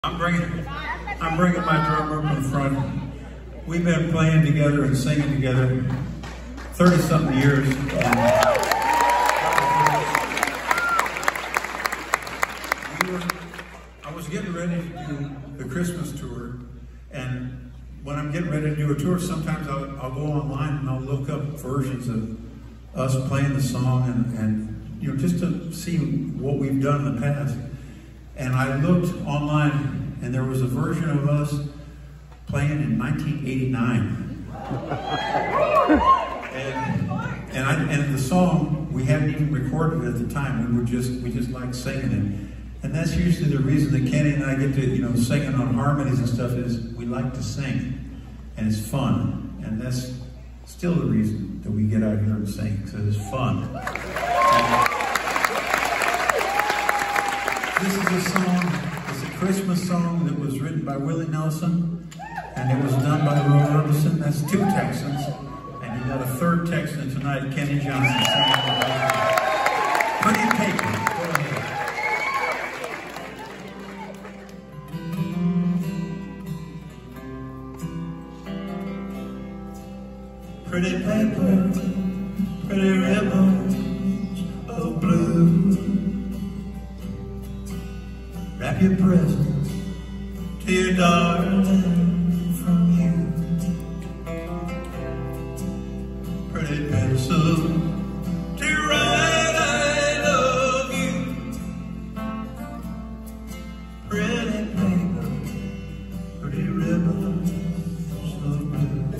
I'm bringing my drummer up in front. We've been playing together and singing together 30-something years. I was getting ready to do the Christmas tour, and when I'm getting ready to do a tour, sometimes I'll go online and I'll look up versions of us playing the song and you know, just to see what we've done in the past. And I looked online, and there was a version of us playing in 1989. and the song we hadn't even recorded at the time. We just liked singing it. And that's usually the reason that Kenny and I get to, you know, singing on harmonies and stuff, is we like to sing, and it's fun. And that's still the reason that we get out here and sing, because it's fun. This is a song, it's a Christmas song that was written by Willie Nelson, and it was done by Roy Orbison. That's two Texans, and you got a third Texan tonight, Kenny Johnson, singing Pretty Paper. Go ahead. Pretty paper, pretty ribbons of blue. Wrap your presents to your darling from you. Pretty pencil to write I love you. Pretty paper, pretty ribbons of blue.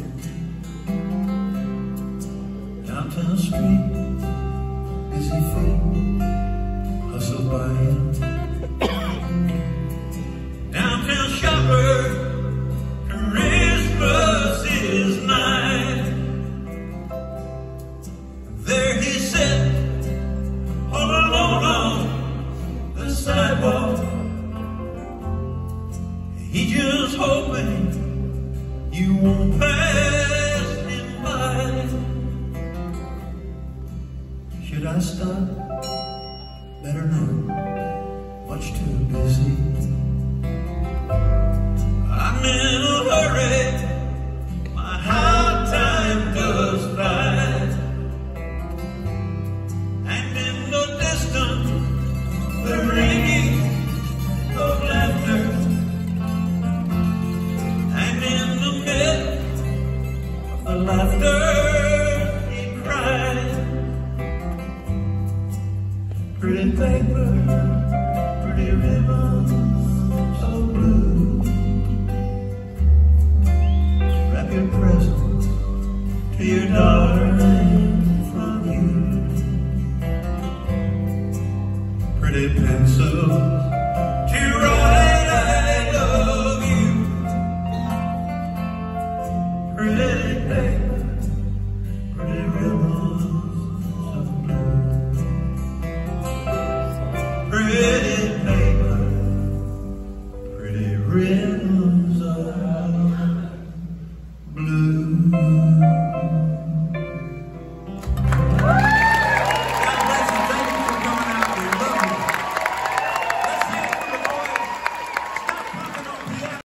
Downtown street, busy feet, hustle by. Downtown shopper, Christmas is nigh. There he sat, all alone on the sidewalk. He just hoping you won't pass him by. Should I stop? Better not, much too busy. I'm in a hurry, my hard time does fly. And in the distance, the ringing of laughter. And in the midst of the laughter, he cried. Pretty paper, pretty ribbons of blue. Wrap your present to your darling from you. Pretty pencils to write I love you. Pretty paper, pretty ribbons of blue. Pretty paper, pretty ribbons of blue.